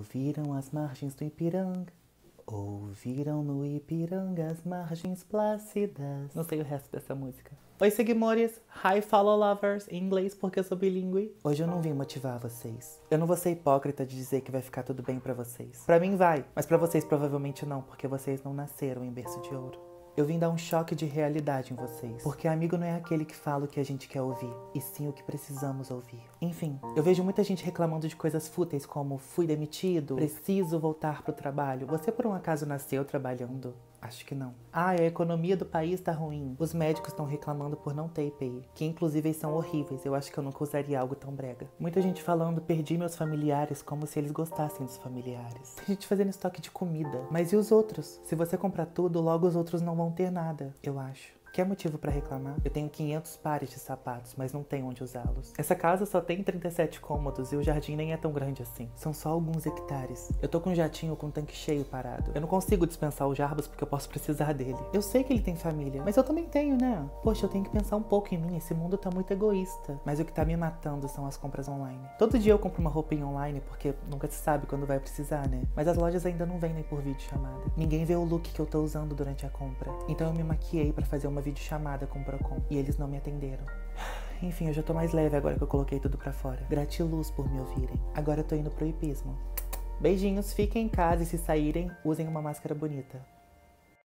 Ouviram as margens do Ipiranga, ouviram no Ipiranga as margens plácidas. Não sei o resto dessa música. Oi, seguimores! Hi, follow lovers! Em inglês, porque eu sou bilíngue. Hoje eu não vim motivar vocês. Eu não vou ser hipócrita de dizer que vai ficar tudo bem pra vocês. Pra mim vai, mas pra vocês provavelmente não, porque vocês não nasceram em berço de ouro. Eu vim dar um choque de realidade em vocês. Porque amigo não é aquele que fala o que a gente quer ouvir, e sim o que precisamos ouvir. Enfim, eu vejo muita gente reclamando de coisas fúteis como fui demitido, preciso voltar pro trabalho. Você por um acaso nasceu trabalhando? Acho que não. Ah, a economia do país tá ruim. Os médicos estão reclamando por não ter IPI, que inclusive são horríveis. Eu acho que eu nunca usaria algo tão brega. Muita gente falando, perdi meus familiares, como se eles gostassem dos familiares. Tem gente fazendo estoque de comida. Mas e os outros? Se você comprar tudo, logo os outros não vão ter nada, eu acho. Quer motivo pra reclamar? Eu tenho 500 pares de sapatos, mas não tenho onde usá-los. Essa casa só tem 37 cômodos e o jardim nem é tão grande assim. São só alguns hectares. Eu tô com um jatinho com um tanque cheio parado. Eu não consigo dispensar o Jarbas porque eu posso precisar dele. Eu sei que ele tem família, mas eu também tenho, né? Poxa, eu tenho que pensar um pouco em mim. Esse mundo tá muito egoísta. Mas o que tá me matando são as compras online. Todo dia eu compro uma roupinha online porque nunca se sabe quando vai precisar, né? Mas as lojas ainda não vendem por videochamada. Ninguém vê o look que eu tô usando durante a compra. Então eu me maquiei pra fazer uma videochamada com o Procon e eles não me atenderam. Enfim, eu já tô mais leve agora que eu coloquei tudo pra fora. Gratiluz por me ouvirem. Agora eu tô indo pro hipismo. Beijinhos, fiquem em casa e se saírem, usem uma máscara bonita.